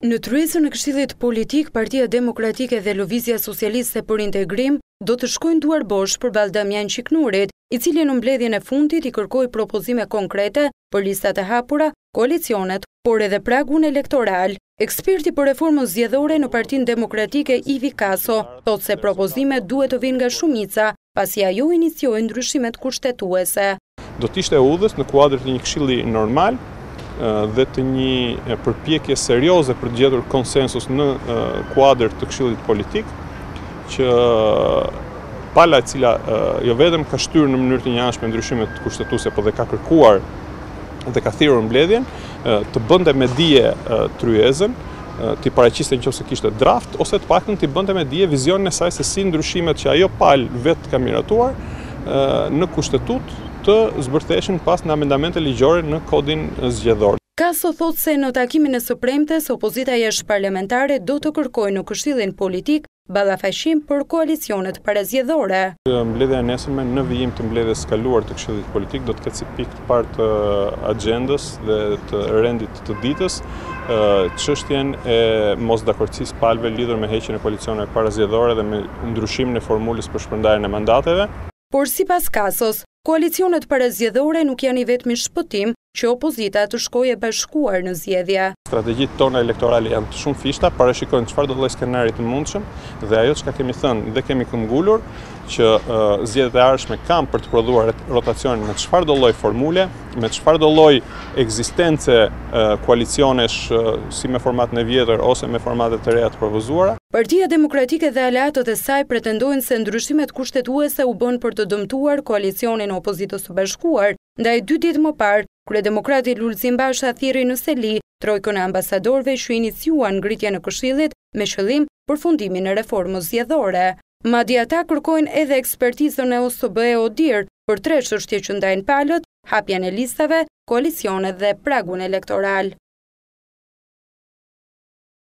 Në tryezën e Këshillit Politik, Partia Demokratike dhe Lëvizja Socialiste për Integrim do të shkojnë duar bosh përballë Damian Qiknurit, i cili në mbledhjen e fundit i kërkoi propozime konkrete për listat e hapura, koalicionet, por edhe pragun elektoral. Eksperti për reformën zgjedhore në Partinë Demokratike Ivi Kaso thotë se propozimet duhet të vinë nga shumica, pasi ajo inicioi ndryshimet kushtetuese. Do të ishte udhës në kuadër të një këshilli normal dhe të një përpjekje serioze për të gjetur konsensus në kuadër të këshillit politik, që pala e cila jo vetëm ka shtyrë në mënyrë të njëanshme ndryshimet kushtetuese, por dhe ka kërkuar dhe ka thirrur mbledhjen, të bënte me dije tryezën, t'i paraqiste nëse kishte draft, ose të paktën t'i bënte me dije vizionin e saj se si ndryshimet që ajo palë vetë ka miratuar në kushtetut të zbërtheshin pas në amendamente ligjore në kodin zgjedhor. Kaso thotë se në takimin e së premtes, opozita jashtëparlamentare do të kërkojë në Këshillin Politik ballafaqim për koalicionet parazgjedhore. Mbledhja e nesërme në vijim të mbledhjes së kaluar të Këshillit Politik do të ketë si pikë të parë të agjendës dhe të rendit të ditës çështjen e mosdakordsisë palëve lidhur me heqjen e koalicioneve parazgjedhore dhe me ndryshimin e formulës për shpërndarjen e mandateve. Por sipas Kasos, koalicionet parazgjedhore nuk janë i vetmi shpëtim që opozita të shkojë e bashkuar në zgjedhje. Strategjitë tona elektorale janë të shumë fishta, parashikojnë çfarë do lloj skenari të mundshëm dhe ajo çka kemi thënë dhe kemi këmbgulur që zgjedhjet e ardhshme kanë për të prodhuar rotacionin me çfarë do lloj formule, me çfarë do lloj ekzistence koalicionesh si me formatin e vjetër ose me formate të reja të propozuara. Partia Demokratike dhe aleatët e saj pretendojnë se ndryshimet kushtetuese u bën për të dëmtuar koalicionin e opozitës së bashkuar, ndaj 2 ditë më parë, Kryedemokrati Lulzim Basha thirrri në Seli trojkën e ambasadorëve që iniciuan ngritjen e Këshillit me qëllim përfundimin e reformës zgjedhore. Madje ata kërkojnë edhe ekspertizën e OSBE ODIR për 3 çështje që ndajnë palët, hapjen e listave, koalicionet dhe pragun elektoral.